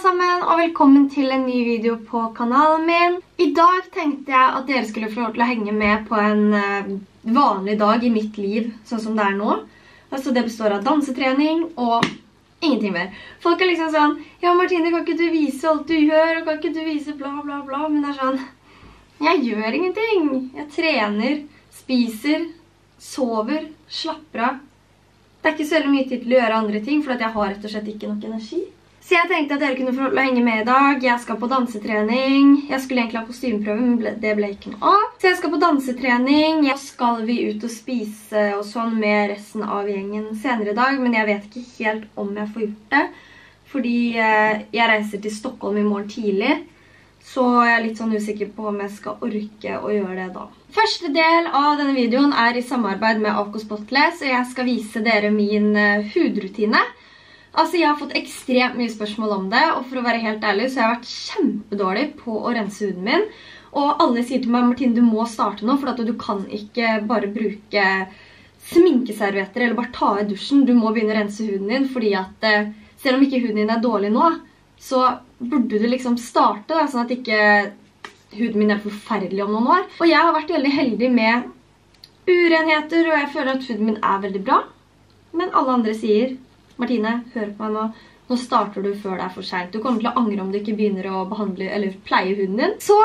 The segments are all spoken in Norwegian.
sammen, og velkommen til en ny video på kanalen min. I dag tenkte jeg at dere skulle få lov til å henge med på en vanlig dag i mitt liv, sånn som det er nå. Altså det består av dansetrening og ingenting mer. Folk er liksom sånn, ja Martine, kan ikke du vise alt du gjør, og kan ikke du vise bla bla bla, men det er sånn, jeg gjør ingenting. Jeg trener, spiser, sover, slapper av. Det er ikke så veldig mye tid til å gjøre andre ting, for jeg har rett og slett ikke nok energi. Så jeg tenkte at dere kunne få lov til å henge med i dag. Jeg skal på dansetrening. Jeg skulle egentlig ha kostymeprøve, men det ble ikke noe av. Så jeg skal på dansetrening. Jeg skal vi ut og spise og sånn med resten av gjengen senere i dag, men jeg vet ikke helt om jeg får gjort det. Fordi jeg reiser til Stockholm i morgen tidlig, så jeg er litt sånn usikker på om jeg skal orke å gjøre det da. Første del av denne videoen er i samarbeid med AK Spotless, og jeg skal vise dere min hudrutine. Altså, jeg har fått ekstremt mye spørsmål om det, og for å være helt ærlig så har jeg vært kjempedårlig på å rense huden min. Og alle sier til meg, Martine, du må starte nå, for at du kan ikke bare bruke sminkeservietter eller bare ta i dusjen. Du må begynne å rense huden din, fordi at selv om ikke huden din er dårlig nå, så burde du liksom starte da, sånn at ikke huden min er forferdelig om noen år. Og jeg har vært veldig heldig med urenheter, og jeg føler at huden min er veldig bra. Men alle andre sier, Martine, hør på meg nå. Nå starter du før det er for sent. Du kommer til å angre om du ikke begynner å behandle eller pleie huden din. Så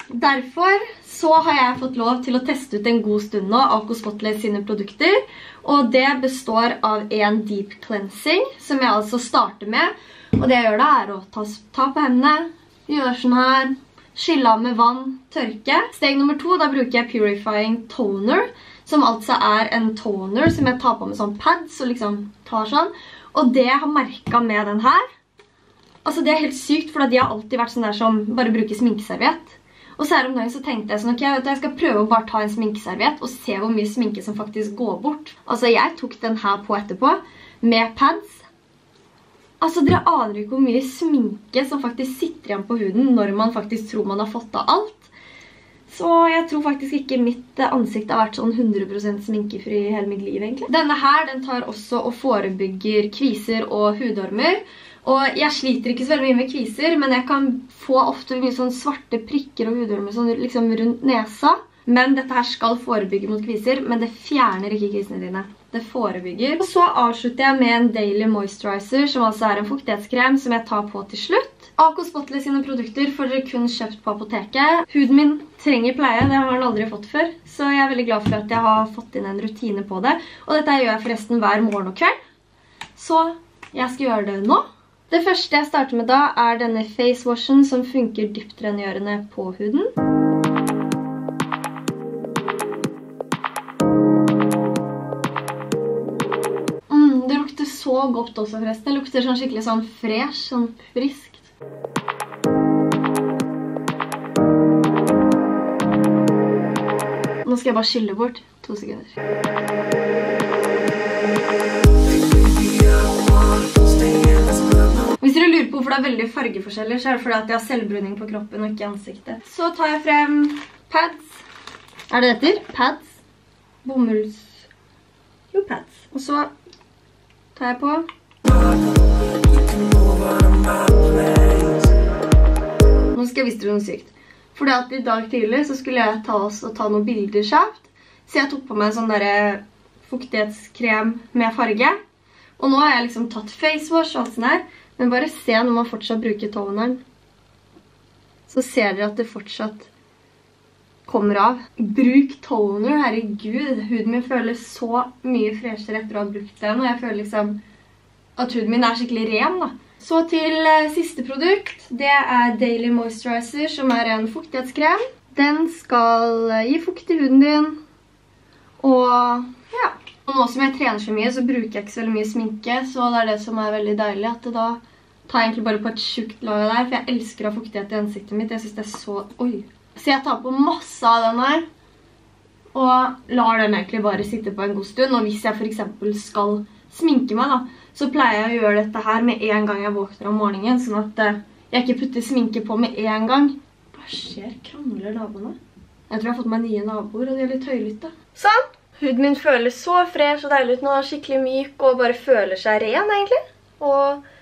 derfor så har jeg fått lov til å teste ut en god stund nå AK Spotless sine produkter. Og det består av en deep cleansing, som jeg altså starter med. Og det jeg gjør da er å ta på hendene, gjøre sånn her, skylle av med vann, tørke. Steg nummer 2, da bruker jeg Purifying Toner, som altså er en toner som jeg tar på med sånn pads, og liksom tar sånn. Og det jeg har merket med den her, altså det er helt sykt, for de har alltid vært sånn der som bare bruker sminkeserviett. Og så her om dagen så tenkte jeg sånn, ok, jeg skal prøve å bare ta en sminkeserviett og se hvor mye sminke som faktisk går bort. Altså jeg tok den her på etterpå, med pads. Altså dere aner ikke hvor mye sminke som faktisk sitter igjen på huden når man faktisk tror man har fått av alt. Så jeg tror faktisk ikke mitt ansikt har vært sånn 100% sminkefri i hele mitt liv egentlig. Denne her, den tar også og forebygger kviser og hudormer. Og jeg sliter ikke så veldig mye med kviser, men jeg kan få ofte mye sånn svarte prikker og hudormer sånn liksom rundt nesa. Men dette her skal forebygge mot kviser, men det fjerner ikke kvisene dine. Det forebygger. Og så avslutter jeg med en Daily Moisturizer, som altså er en fuktighetskrem som jeg tar på til slutt. AK Spotless sine produkter får dere kun kjøpt på apoteket. Huden min trenger pleie, det har den aldri fått før. Så jeg er veldig glad for at jeg har fått inn en rutine på det. Og dette gjør jeg forresten hver morgen og kveld. Så jeg skal gjøre det nå. Det første jeg starter med da er denne face washen som funker dypt rengjørende på huden. Det lukter så godt også forresten. Det lukter sånn skikkelig sånn fresh, sånn friskt. Nå skal jeg bare skylle bort 2 sekunder. Hvis dere lurer på hvorfor det er veldig fargeforskjeller, så er det fordi at jeg har selvbruning på kroppen og ikke i ansiktet. Så tar jeg frem pads. Er det etter? Pads. Bomulls. Jo, pads. Og så tar jeg på. Nå skal jeg vise dere noe sykt. Fordi at i dag tidlig så skulle jeg ta noen bilder kjapt. Så jeg tok på meg en sånn der fuktighetskrem med farge. Og nå har jeg liksom tatt face wash og alt sånn her. Men bare se når man fortsatt bruker toneren. Så ser dere at det fortsatt kommer av. Bruk toner, herregud. Huden min føles så mye freshere etter å ha brukt den. Og jeg føler liksom at huden min er skikkelig ren da. Så til siste produkt, det er Daily Moisturizer, som er en fuktighetskrem. Den skal gi fukt i huden din. Og ja, og nå som jeg trener så mye, så bruker jeg ikke så veldig mye sminke, så det er det som er veldig deilig, at da tar jeg egentlig bare på et tjukt lag der, for jeg elsker å ha fuktighet i ansiktet mitt. Jeg synes det er så... Oi! Så jeg tar på masse av den her, og lar den egentlig bare sitte på en god stund. Og hvis jeg for eksempel skal sminke meg da, så pleier jeg å gjøre dette her med en gang jeg våkner om morgenen, sånn at jeg ikke putter sminke på med en gang. Hva skjer? Krangler naboene? Jeg tror jeg har fått meg nye naboer, og de er litt høylytte. Sånn! Huden min føles så fresh og deilig ut nå, skikkelig myk, og bare føler seg ren egentlig. Og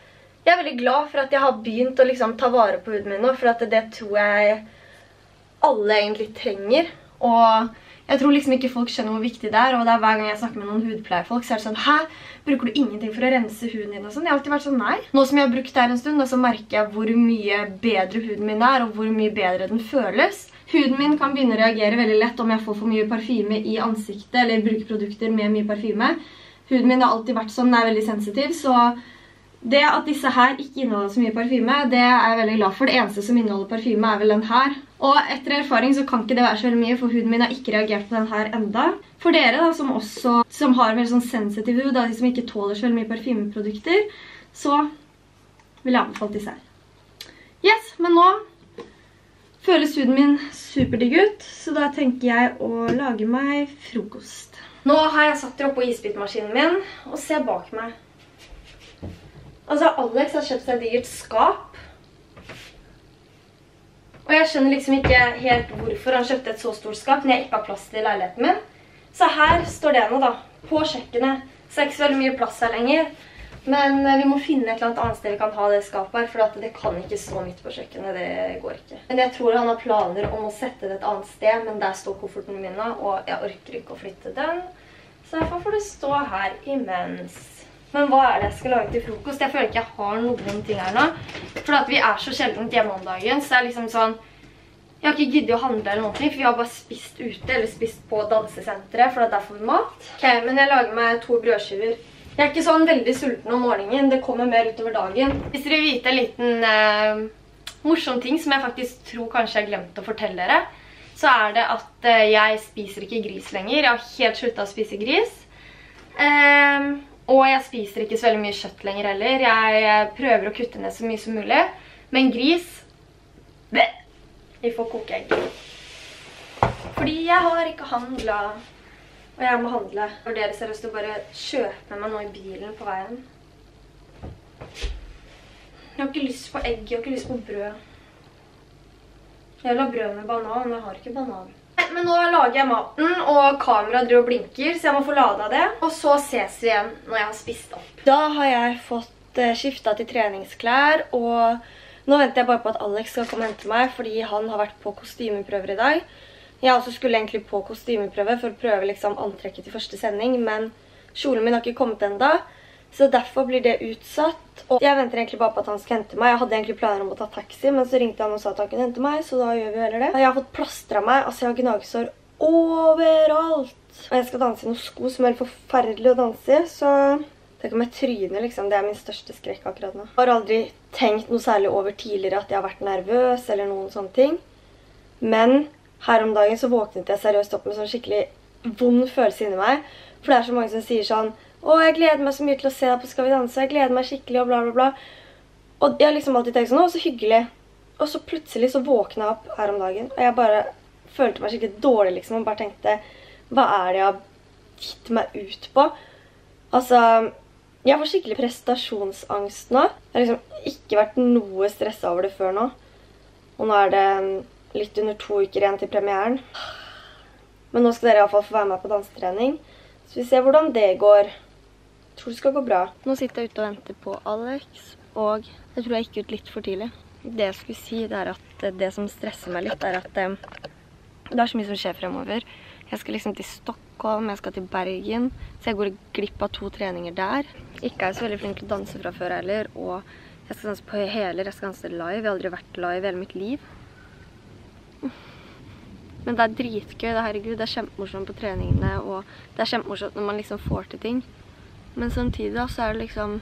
Jeg er veldig glad for at jeg har begynt å liksom ta vare på huden min nå, for at det tror jeg alle egentlig trenger. Og jeg tror liksom ikke folk skjønner hvor viktig det er, og det er hver gang jeg snakker med noen hudpleierfolk, så er det sånn, hæ, bruker du ingenting for å rense huden din og sånn? Jeg har alltid vært sånn, nei. Nå som jeg har brukt det her en stund, så merker jeg hvor mye bedre huden min er, og hvor mye bedre den føles. Huden min kan begynne å reagere veldig lett om jeg får for mye parfyme i ansiktet, eller bruker produkter med mye parfyme. Huden min har alltid vært sånn, den er veldig sensitiv, så det at disse her ikke inneholder så mye parfyme, det er jeg veldig glad for. Det eneste som inneholder parfyme er vel den her. Og etter erfaring så kan ikke det være så veldig mye, for huden min har ikke reagert på den her enda. For dere da, som har veldig sånn sensitiv hud, de som ikke tåler så veldig mye parfymeprodukter, så vil jeg anbefale disse her. Yes, men nå føles huden min superdigg ut, så da tenker jeg å lage meg frokost. Nå har jeg satt dere opp på isbitmaskinen min, og se bak meg. Altså, Alex har kjøpt seg et digert skap. Og jeg skjønner liksom ikke helt hvorfor han kjøpte et så stort skap når jeg ikke har plass til leiligheten min. Så her står det nå da, på kjøkkenet. Så det er ikke så veldig mye plass her lenger. Men vi må finne et eller annet sted vi kan ha det skapet her, for det kan ikke stå midt på kjøkkenet, det går ikke. Men jeg tror han har planer om å sette det et annet sted, men der står kofferten min, og jeg orker ikke å flytte den. Så derfor får det stå her imens. Men hva er det jeg skal lage til frokost? Jeg føler ikke jeg har noen ting her nå. For at vi er så sjeldent hjemme om dagen, så det er liksom sånn... Jeg har ikke giddet å handle eller noe, for vi har bare spist ute, eller spist på dansesenteret, for der får vi mat. Ok, men jeg lager meg 2 brødskiver. Jeg er ikke sånn veldig sulten om morgenen, det kommer mer utover dagen. Hvis dere vil vite en liten morsom ting som jeg faktisk tror kanskje jeg glemte å fortelle dere, så er det at jeg spiser ikke gris lenger. Jeg har helt sluttet å spise gris. Og jeg spiser ikke så veldig mye kjøtt lenger heller. Jeg prøver å kutte ned så mye som mulig. Men gris, vi får koke egg. Fordi jeg har ikke handlet, og jeg må handle. Og dere ser å bare kjøpe med meg nå i bilen på veien. Jeg har ikke lyst på egg, jeg har ikke lyst på brød. Jeg vil ha brød med banan, men jeg har ikke banan. Men nå lager jeg maten, og kameraet driver og blinker, så jeg må få ladet det. Og så ses vi igjen når jeg har spist opp. Da har jeg fått skiftet til treningsklær, og nå venter jeg bare på at Alex skal komme og hente meg, fordi han har vært på kostymeprøver i dag. Jeg også skulle egentlig på kostymeprøve for å prøve liksom antrekket til første sending, men kjolen min har ikke kommet enda, så derfor blir det utsatt. Og jeg venter egentlig bare på at han skal hente meg. Jeg hadde egentlig planer om å ta taxi, men så ringte han og sa at han kunne hente meg, så da gjør vi heller det. Jeg har fått plastret meg, altså jeg har gnagsår overalt. Og jeg skal danse i noen sko som er helt forferdelig å danse i, så tenk om jeg tryner liksom, det er min største skrekk akkurat nå. Jeg har aldri tenkt noe særlig over tidligere at jeg har vært nervøs eller noen sånne ting. Men her om dagen så våknet jeg seriøst opp med sånn skikkelig vond følelse inni meg. For det er så mange som sier sånn, «Å, jeg gleder meg så mye til å se deg på Skal vi danse, jeg gleder meg skikkelig og bla bla bla». Og jeg har liksom alltid tenkt sånn, «Å, så hyggelig». Og så plutselig så våknet jeg opp her om dagen, og jeg bare følte meg skikkelig dårlig liksom, og bare tenkte, hva er det jeg har gitt meg ut på? Altså, jeg får skikkelig prestasjonsangst nå. Jeg har liksom ikke vært noe stresset over det før nå. Og nå er det litt under 2 uker igjen til premieren. Men nå skal dere i hvert fall få være med på dansetrening. Så vi ser hvordan det går. Jeg tror det skal gå bra. Nå sitter jeg ute og venter på Alex, og jeg tror jeg gikk ut litt for tidlig. Det jeg skulle si, det er at det som stresser meg litt, er at det er så mye som skjer fremover. Jeg skal liksom til Stockholm, jeg skal til Bergen, så jeg går glipp av 2 treninger der. Ikke er jeg så veldig flink til å danse fra før heller, og jeg skal danse på heler, jeg skal danse live. Jeg har aldri vært live i hele mitt liv. Men det er dritgøy, herregud, det er kjempemorsomt på treningene, og det er kjempemorsomt når man liksom får til ting. Men samtidig da, så er det liksom...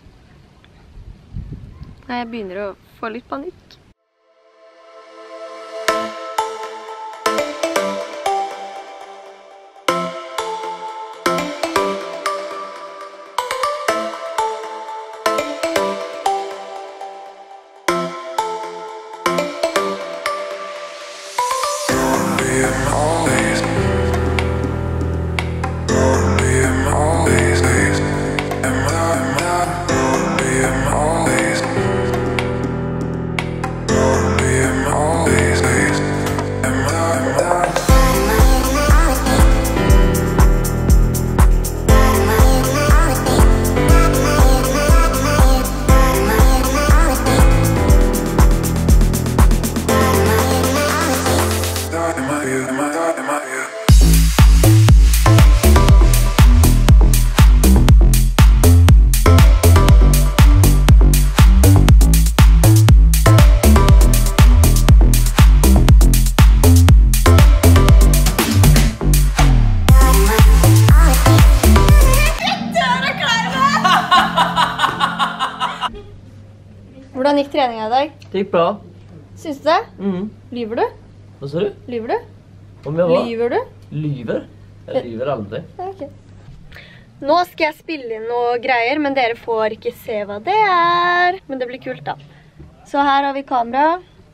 Nei, jeg begynner å få litt panikk. Hvordan gikk treningen i dag? Det gikk bra. Syns du det? Lyver du? Hva sa du? Lyver du? Om jeg var? Lyver du? Lyver? Jeg lyver aldri. Ja, ok. Nå skal jeg spille inn noe greier, men dere får ikke se hva det er. Men det blir kult da. Så her har vi kamera.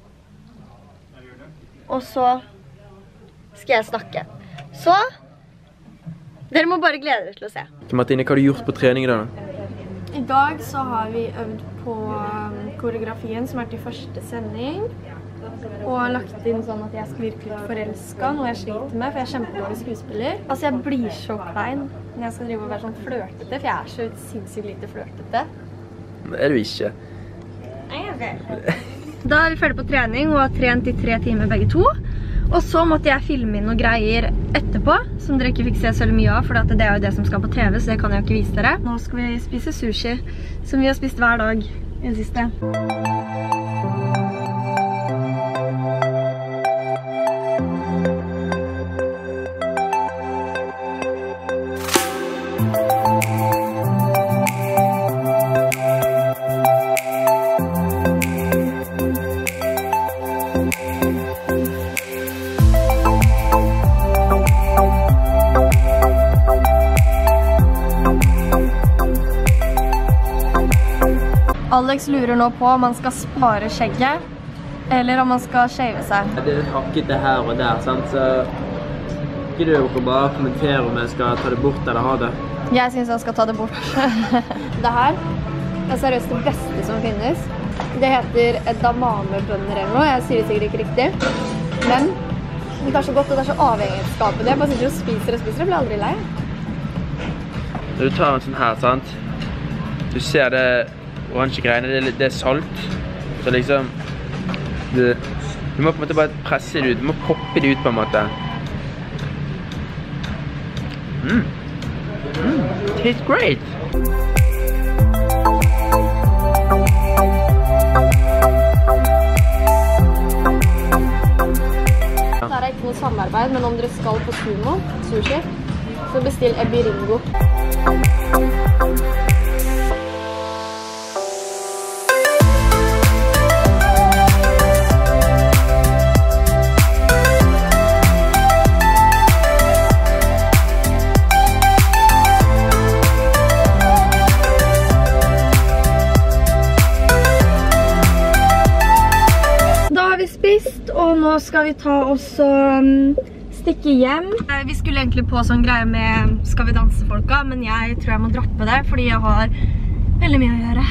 Og så skal jeg snakke. Så dere må bare glede dere til å se. Martine, hva har du gjort på trening i dag? I dag så har vi øvd på koreografien som til første sending. Og lagt inn sånn at jeg skal virke litt forelsket, noe jeg sliter med, for jeg er kjempedårlig skuespiller. Altså jeg blir så klein når jeg skal drive og være sånn flørtete, for jeg er så sinnssykt lite flørtete. Det er du ikke. Da er vi ferdig på trening og har trent i 3 timer begge to. Og så måtte jeg filme inn noen greier etterpå, som dere ikke fikk se så mye av, for det er jo det som skal på TV, så det kan jeg jo ikke vise dere. Nå skal vi spise sushi, som vi har spist hver dag i det siste. Alex lurer nå på om man skal spare skjegget, eller om man skal shave seg. Det er hakket det her og der, sant? Så ikke du bare kommentere om jeg skal ta det bort eller ha det. Jeg synes jeg skal ta det bort. Det her er seriøst det beste som finnes. Det heter edamamebønner eller noe, jeg sier det sikkert ikke riktig. Men det er så godt og det er så avhengighetsskapende. Jeg bare sitter og spiser, jeg blir aldri lei. Når du tar en sånn her, sant? Du ser det oransje greiene, det er salt. Så liksom, du må på en måte bare presse det ut, du må poppe det ut på en måte. Tastes great! Dette er ikke noe samarbeid, men om dere skal på sumo, sushi, så bestill Ebiringo. Og nå skal vi ta oss og stikke hjem. Vi skulle egentlig på sånn greie med Skal vi danse-folka, men jeg tror jeg må droppe det, fordi jeg har veldig mye å gjøre.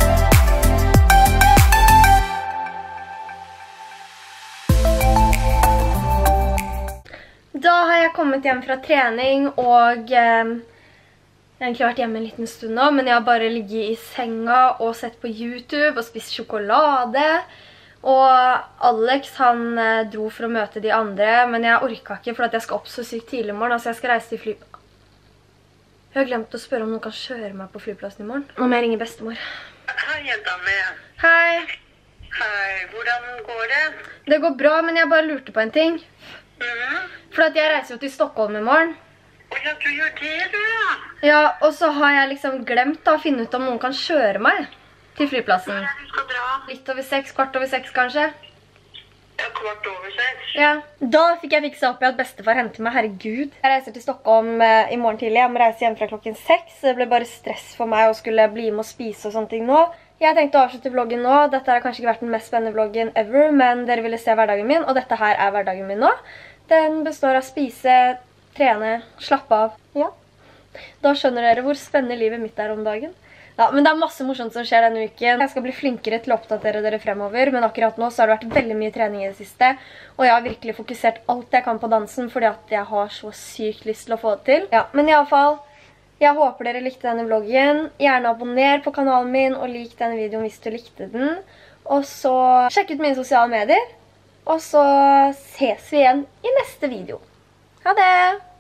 Da har jeg kommet hjem fra trening, og jeg har egentlig vært hjemme en liten stund nå, men jeg har bare ligget i senga og sett på YouTube og spist sjokolade. Og Alex, han dro for å møte de andre, men jeg orket ikke for at jeg skal opp så sykt tidlig i morgen, altså jeg skal reise til flyplassen. Jeg har glemt å spørre om noen kan kjøre meg på flyplassen i morgen. Nå må jeg ringe bestemor. Hei, jenta mi. Hei. Hei, hvordan går det? Det går bra, men jeg bare lurte på en ting. For at jeg reiser jo til Stockholm i morgen. Ja, du gjør det, du, ja. Ja, og så har jeg liksom glemt da, å finne ut om noen kan kjøre meg til flyplassen. Hvor er det du skal dra? Litt over 6, kvart over 6 kanskje. Ja, kvart over 6. Ja, da fikk jeg fiksa opp i at bestefar hentet meg, herregud. Jeg reiser til Stockholm i morgen tidlig, jeg må reise hjem fra klokken 6. Det ble bare stress for meg å skulle bli med og spise og sånne ting nå. Jeg tenkte å avslutte vloggen nå. Dette har kanskje ikke vært den mest spennende vloggen ever, men dere ville se hverdagen min, og dette her er hverdagen min nå. Den består av spise, trene, slappe av. Ja, da skjønner dere hvor spennende livet mitt er om dagen. Ja, men det er masse morsomt som skjer denne uken. Jeg skal bli flinkere til å oppdatere dere fremover, men akkurat nå så har det vært veldig mye trening i det siste, og jeg har virkelig fokusert alt jeg kan på dansen, fordi at jeg har så sykt lyst til å få det til. Ja, men i alle fall, jeg håper dere likte denne vloggen. Gjerne abonner på kanalen min, og lik denne videoen hvis du likte den. Og så sjekk ut mine sosiale medier, og så ses vi igjen i neste video. Ha det!